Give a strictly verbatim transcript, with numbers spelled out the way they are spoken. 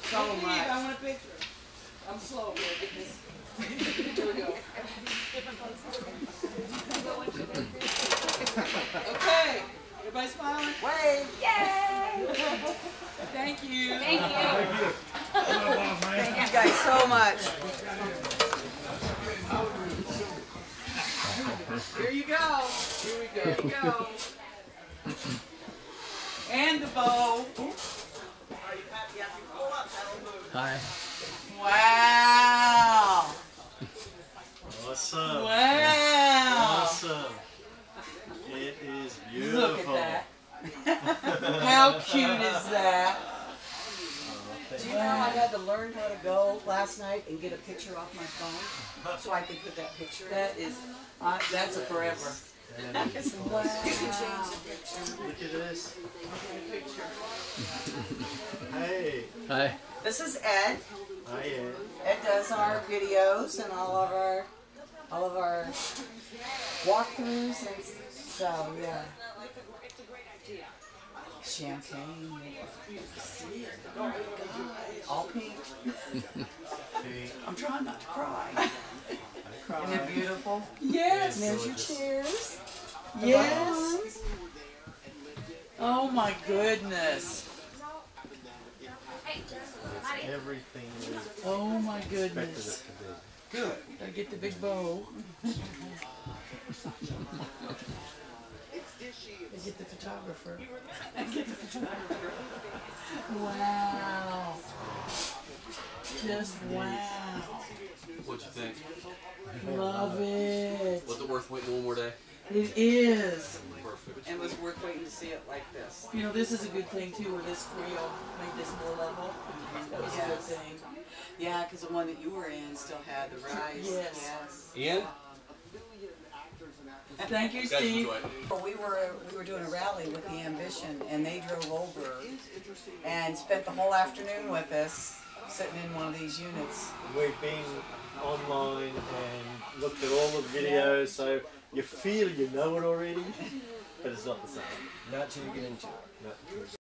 so Leave, much. I want a picture. I'm slow. Here, get this. Here we go. Okay. Everybody smiling? Wave. Yay! Thank you. Thank you. Thank you guys so much. Here you go. Here we go. Here you go. And the bow. Hi. Wow. Awesome. Wow. Awesome. It is beautiful. Look at that. How cute is that? Do you know I had to learn how to go last night and get a picture off my phone so I could put that picture in? That is, uh, that's a forever. Wow. You can change the picture. Look at this. Hey. Hi. This is Ed. Hi, Ed. Ed does our videos and all of our all of our walkthroughs and so yeah. Champagne. All pink. Hey. I'm trying not to cry. Isn't it beautiful? Yes. And there's your chairs. Yes. Oh my goodness. Everything is Oh my expected goodness. it to be. Good. Gotta get the big bow. Get the photographer. Get the photographer. Wow. Just wow. What'd you think? Love it. Was it worth waiting one more day? It is. Perfect. And it was worth waiting to see it like this. You know, this is a good thing too, where this Creo made this more level. That was a good thing. Yeah, because the one that you were in still had the rise. Yes. Yes. Ian? Thank you, Guys, Steve. enjoy it. Well, we were we were doing a rally with the Ambition, and they drove over and spent the whole afternoon with us, sitting in one of these units. We've been online and looked at all the videos, so you feel you know it already, but it's not the same. Not till you get into it. Not until you